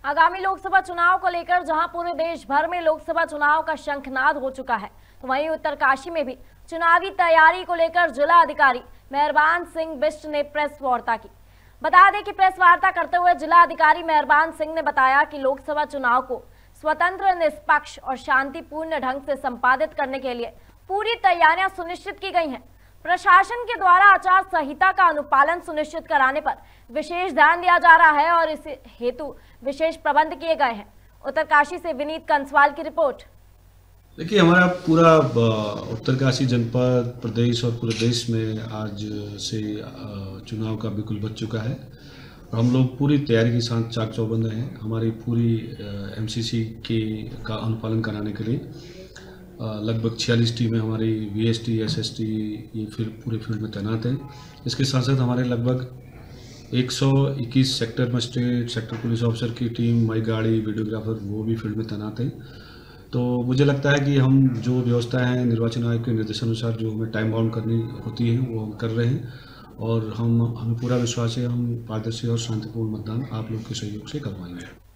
आगामी लोकसभा चुनाव को लेकर जहां पूरे देश भर में लोकसभा चुनाव का शंखनाद हो चुका है, तो वहीं उत्तरकाशी में भी चुनावी तैयारी को लेकर जिला अधिकारी मेहरबान सिंह बिष्ट ने प्रेस वार्ता की। बता दें कि प्रेस वार्ता करते हुए जिला अधिकारी मेहरबान सिंह ने बताया कि लोकसभा चुनाव को स्वतंत्र, निष्पक्ष और शांतिपूर्ण ढंग से संपादित करने के लिए पूरी तैयारियां सुनिश्चित की गई हैं। प्रशासन के द्वारा आचार संहिता का अनुपालन सुनिश्चित कराने पर विशेष ध्यान दिया जा रहा है और इस हेतु विशेष प्रबंध किए गए हैं। उत्तरकाशी से विनीत कंसवाल की रिपोर्ट। देखिए, हमारा पूरा उत्तरकाशी जनपद, प्रदेश और पूरे देश में आज से चुनाव का बिल्कुल बच चुका है और हम लोग पूरी तैयारी के साथ चाक चौबंद हैं। हमारी पूरी एमसीसी का अनुपालन कराने के लिए लगभग 46 टीमें हमारी वीएसटी, एसएसटी ये फिर पूरे फील्ड में तैनात हैं। इसके साथ साथ हमारे लगभग 121 sector magistrate, sector police officer की टीम, माई गाड़ी, वीडियोग्राफर वो भी फील्ड में तैनात हैं। तो मुझे लगता है कि हम जो व्यवस्था है निर्वाचन आयोग के निर्देशानुसार जो हमें टाइम बाउंड करनी होती है वो हम कर रहे हैं और हमें पूरा विश्वास है हम पारदर्शी और शांतिपूर्ण मतदान आप लोग के सहयोग से करवाएंगे।